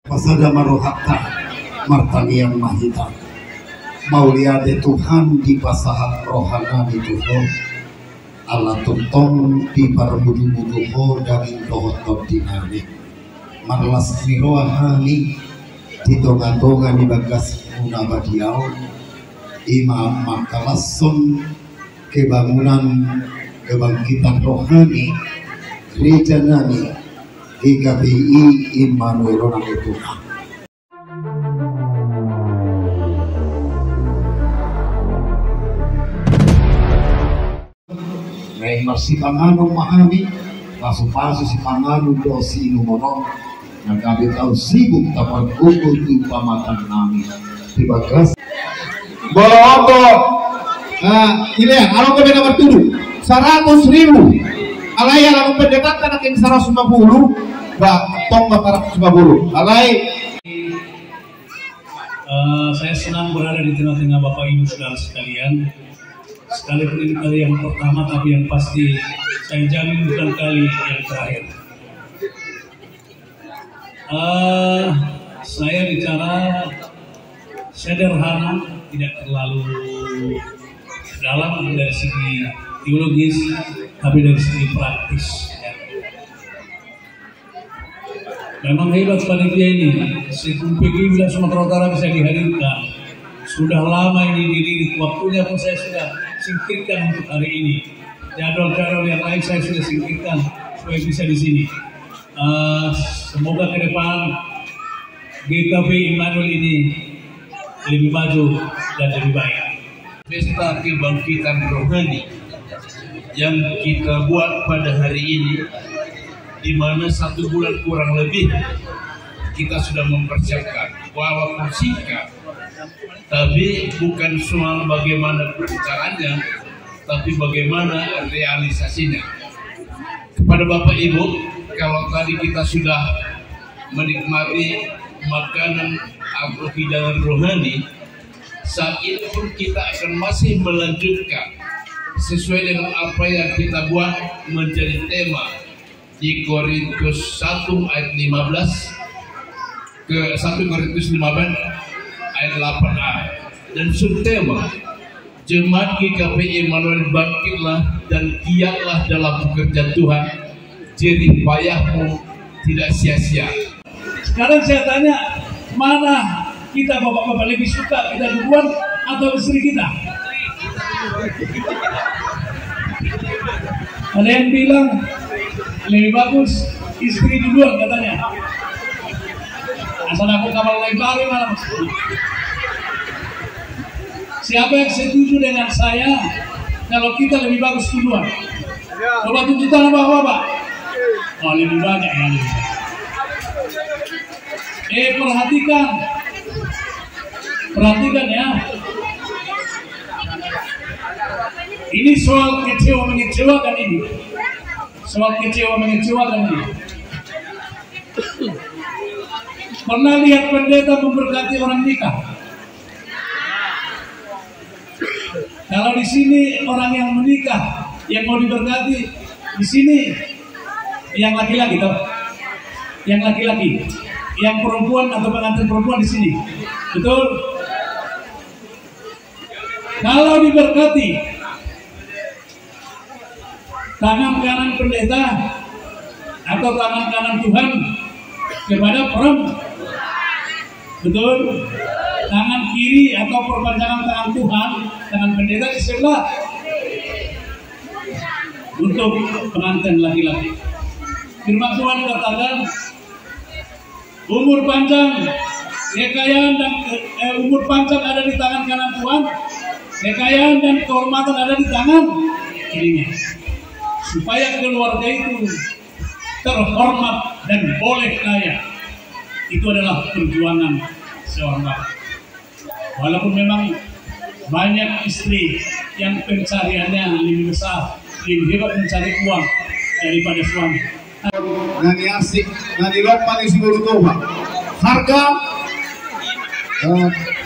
Pasada marohata martani yang mahita mauliade Tuhan di pasahat rohana di Tuhan Allah tuntong di parmudu-muduho dari tohotot dinami marlas mirohani di dongan-dongan di bagas muna badiau imam makalason kebangunan kebangkitan rohani gereja nani GKPI Immanuel orang itu. Nah, masih pangano mahami, pasu-pasu si pangano dosi numono, nagabi tahu sibuk tapan kuku di pamatan nami di bagas. Boloto, ini ya, kalau kami nomor 7, 100.000. Alay ang pendekatan akin 150, tong 450. Alay. Saya senang berada di tengah-tengah Bapak Ibu Saudara sekalian. Sekalipun ini kali yang pertama, tapi yang pasti saya jamin bukan kali yang terakhir. Saya bicara sederhana, tidak terlalu dalam dari segi teologis, tapi dari segi praktis. Memang hebat panitia ini, PGI Wilayah Sumatera Utara bisa dihadirkan. Sudah lama ini didiri, waktunya pun saya sudah singkirkan untuk hari ini. Jadwal-jadwal yang lain saya sudah singkirkan supaya bisa di sini. Semoga ke depan GKPI Immanuel ini lebih maju dan lebih baik. Pesta kebangkitan rohani yang kita buat pada hari ini, di mana 1 bulan kurang lebih kita sudah mempersiapkan, walaupun singkat, tapi bukan soal bagaimana perencanaannya, tapi bagaimana realisasinya. Kepada Bapak Ibu, kalau tadi kita sudah menikmati makanan atau hidangan rohani, saat ini pun kita akan masih melanjutkan sesuai dengan apa yang kita buat menjadi tema di Korintus 1 ayat 15 ke 1 Korintus 15 ayat 8a, dan subtema Jemaat GKPI Immanuel bangkitlah dan giatlah dalam pekerjaan Tuhan, jerih payahmu tidak sia-sia. Sekarang saya tanya, mana kita bapak-bapak lebih suka, kita duluan atau istri kita? Ada yang bilang lebih bagus istri duluan katanya. Asal aku kapal lebar malam. Siapa yang setuju dengan saya kalau kita lebih bagus duluan? Coba tunjuk tangan bapak-bapak. Oh, lebih banyak ya. Perhatikan ya. Ini soal mengecewakan ini. Pernah lihat pendeta memberkati orang nikah? Kalau di sini orang yang menikah, yang mau diberkati, di sini yang laki-laki toh, yang laki-laki, yang perempuan atau pengantin perempuan di sini, betul? Kalau diberkati, tangan kanan pendeta atau tangan kanan Tuhan kepada perempuan, betul? Tangan kiri atau perpanjangan tangan Tuhan, tangan pendeta di sebelah untuk pengantin laki-laki. Firman Tuhan katakan, umur panjang, kekayaan dan umur panjang ada di tangan kanan Tuhan, kekayaan dan kehormatan ada di tangan kirinya. Supaya keluarga itu terhormat dan boleh kaya, itu adalah perjuangan seorang bapak. Walaupun memang banyak istri yang pencariannya lebih besar, lebih hebat mencari uang daripada suami. Nani asik, nani lopan isi bulu toba. Harga